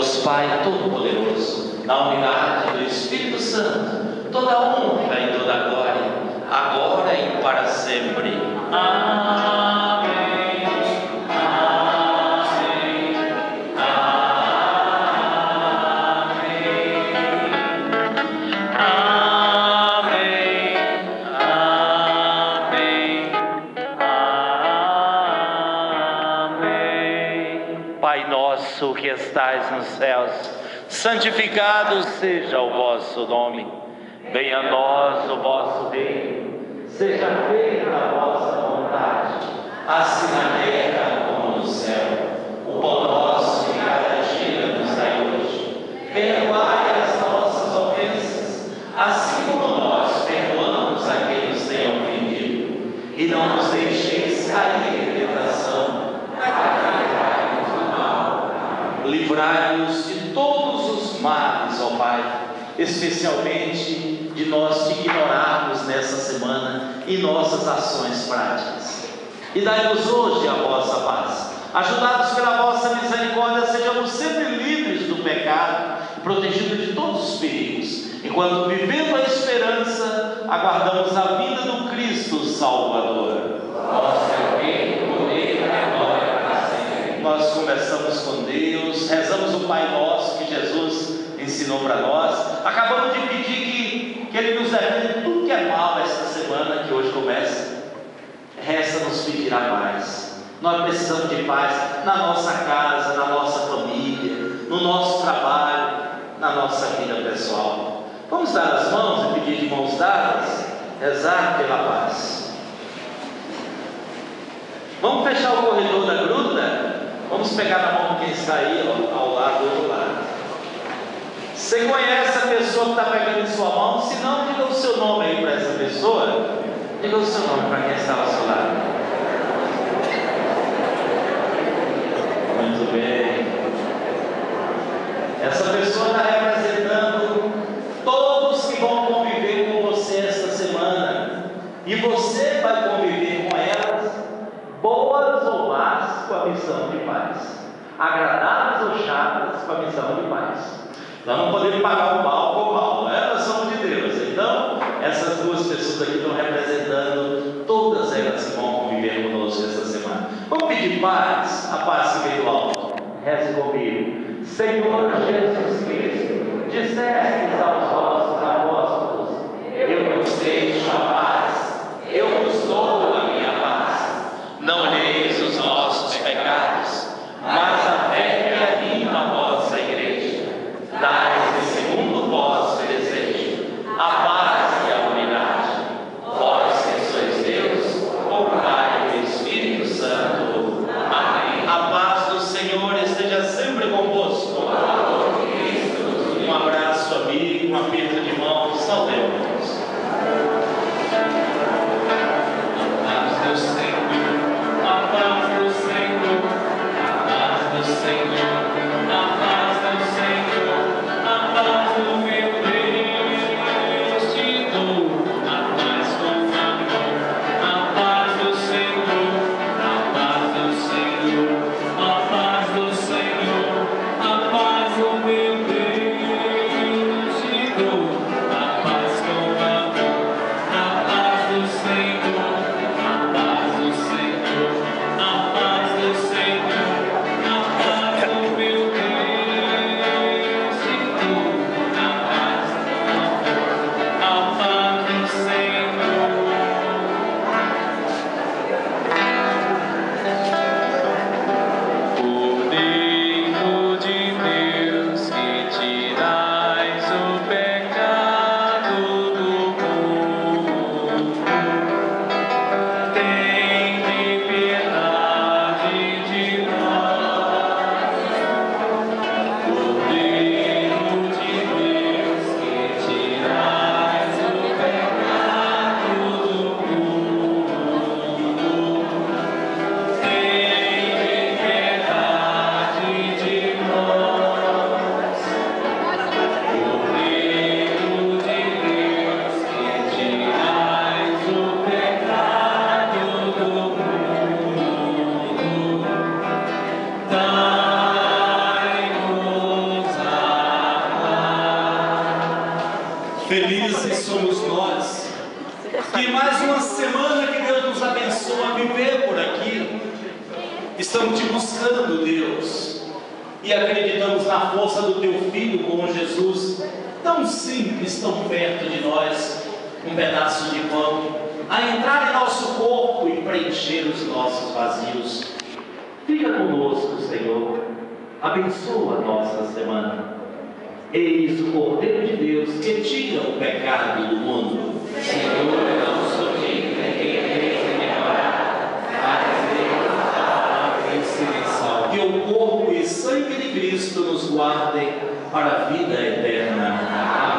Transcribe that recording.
Deus Pai Todo-Poderoso, na unidade do Espírito Santo, toda a honra e toda a glória, agora e para sempre. Amém. Que estais nos céus, santificado seja o vosso nome. Venha a nós o vosso reino. Seja feita a vossa vontade, assim na terra como no céu. O pão nosso de cada dia nos dai hoje. Perdoai as nossas ofensas, assim como nós perdoamos a quem nos tem ofendido. E não nos deixeis cair em tentação, livrai-nos de todos os males, ó Pai, especialmente de nós te ignorarmos nessa semana em nossas ações práticas. E dai-nos hoje a vossa paz. Ajudados pela vossa misericórdia, sejamos sempre livres do pecado e protegidos de todos os perigos, enquanto, vivendo a esperança, aguardamos a vinda do Cristo Salvador. Vosso é o reino, o poder e a glória para sempre. Nós conversamos com Deus, rezamos o Pai Nosso que Jesus ensinou para nós. Acabamos de pedir que Ele nos defenda tudo que é mal esta semana que hoje começa. Resta-nos pedir a paz. Nós precisamos de paz na nossa casa, na nossa família, no nosso trabalho, na nossa vida pessoal. Vamos dar as mãos e pedir de mãos dadas, rezar pela paz. Vamos fechar o corredor da gruta? Vamos pegar na mão de quem está aí, ó, ao lado do outro lado. Você conhece a pessoa que está pegando em sua mão? Se não, diga o seu nome aí para essa pessoa. Diga o seu nome para quem está ao seu lado. Muito bem. Essa pessoa está representando todos que vão conviver com você esta semana. E você vai conviver com elas, boas ou más, com a missão de paz. Agradáveis ou chatas, com a missão de paz. Nós não podemos pagar o mal com o mal, né? Nós somos de Deus. Então, essas duas pessoas aqui estão representando todas elas que vão conviver conosco esta semana. Vamos pedir paz, a paz que vem do alto. Reze comigo. Senhor Jesus Cristo, dissestes aos vossos apóstolos: eu vos deixo a paz, eu vos dou a minha paz. Não olheis os nossos pecados, mas a fé que anima a vossa igreja. Dai-lhes segundo o vosso desejo a paz e a unidade. Vós que sois Deus, o Pai e o Espírito Santo. Amém. A paz do Senhor esteja sempre convosco. Um abraço. Felizes somos nós, que mais uma semana que Deus nos abençoa a viver por aqui, estamos te buscando, Deus, e acreditamos na força do teu Filho bom Jesus, tão simples, tão perto de nós, um pedaço de pão, a entrar em nosso corpo e preencher os nossos vazios. Fica conosco, Senhor, abençoa a nossa semana. Eis o Cordeiro de Deus que tira o pecado do mundo. Senhor, eu não sou digno de quem vem me adorar, mas que o corpo e sangue de Cristo nos guardem para a vida eterna.